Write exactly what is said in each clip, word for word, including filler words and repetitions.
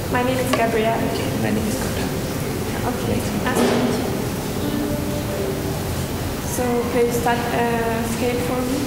My name is Gabrielle. My name is Kota. Okay, nice to meet you. So, please start a scale for me.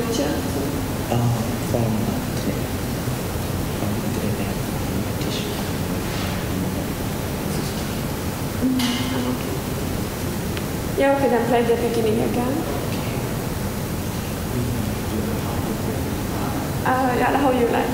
teacher? Uh, from uh, today. From today they have a teacher. Mm, okay. Yeah, okay, then play the beginning again. Uh, yeah, how you like.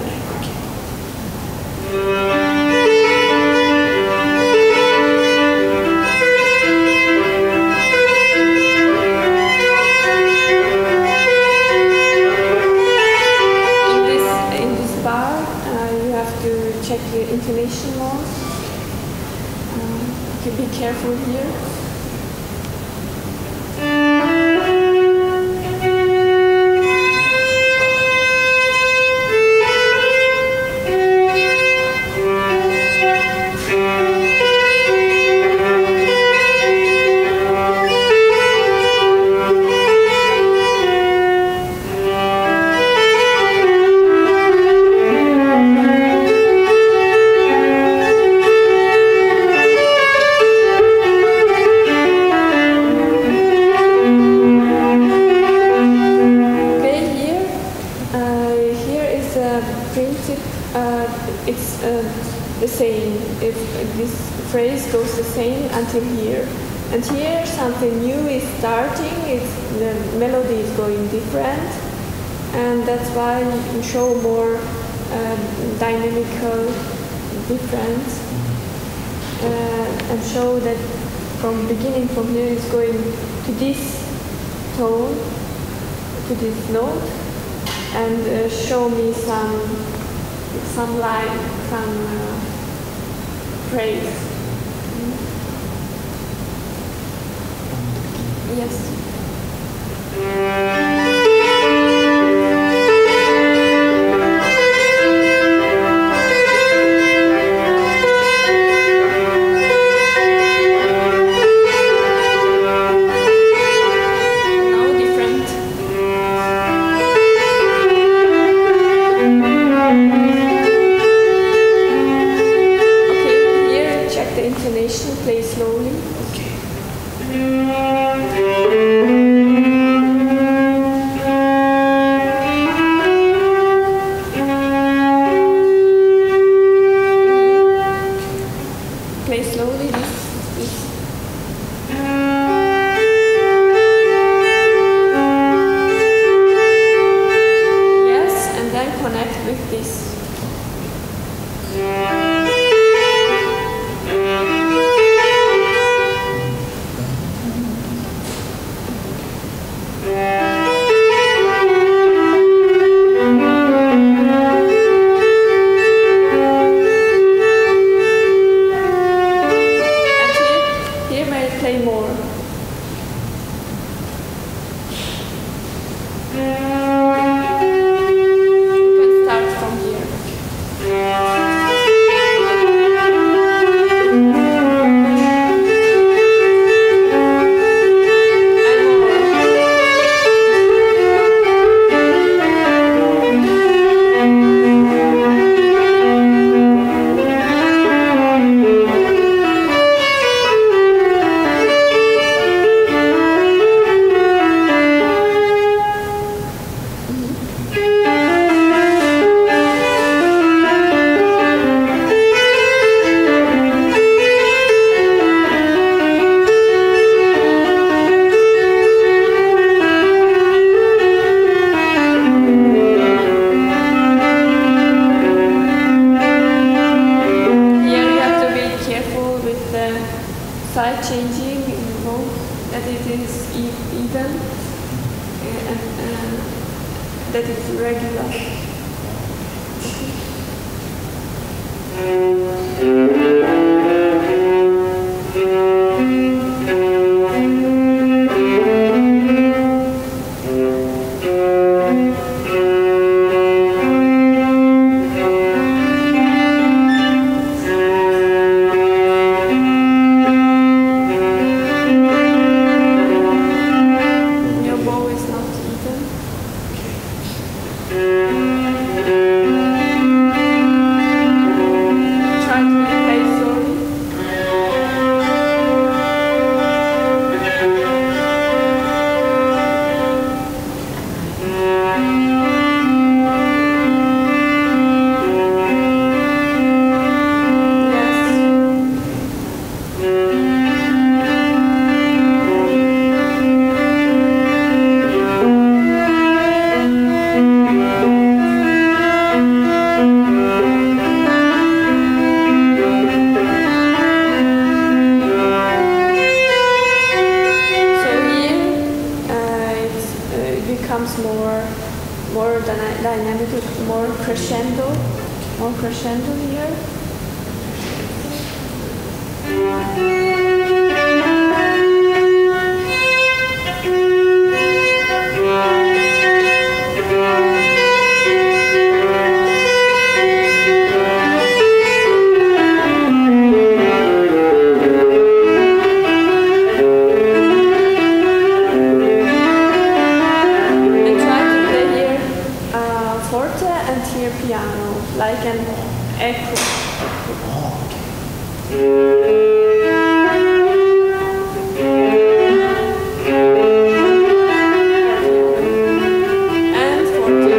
In this in this bar, uh, you have to check your intonation more. Uh, you can be careful here. Until here, and here something new is starting. It's the melody is going different, and that's why you show more uh, dynamical difference uh, and show that from beginning from here is going to this tone, to this note, and uh, show me some some line, some uh, phrase. Yes. Okay. becomes more, more dyna dynamic, more crescendo, more crescendo here. Like an echo. And forte.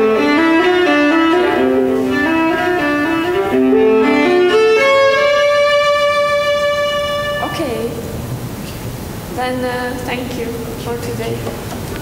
Okay. Then uh, thank you for today.